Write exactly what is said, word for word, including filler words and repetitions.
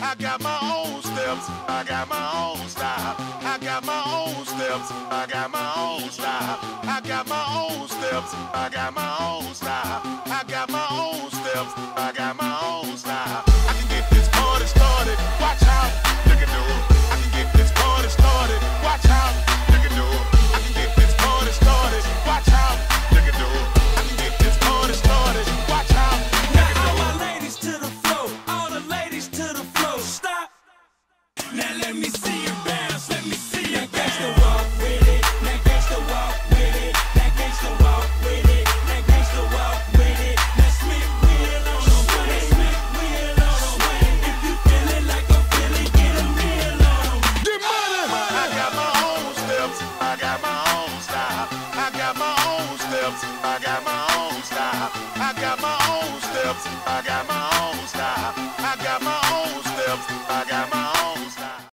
I got my own steps. I got my own style. I got my own steps. I got my own style. I got my own steps. I got my own style. I got my own steps. I got my own style. I can get this party started. Watch out, you can do it. I can get this party started. Watch out, you can do it. I can get this party started. Watch out, you can do it. I can get this party started. Watch out, you can do it. Now all my ladies to the floor, all the ladies to the floor. Stop. Now let me see you bounce. Let me see you bounce. Now gangsta walk with it. Now gangsta walk with it. Now gangsta walk with it. Now gangsta walk with it. Now Smith wheel on the way. Smith wheel on the way. If you feeling like I'm feeling, get a meal on 'em. Get money. I got my own steps. I got my own style. I got my own steps. I got my own style. I got my own steps. I got my own style. I got my own steps. I got my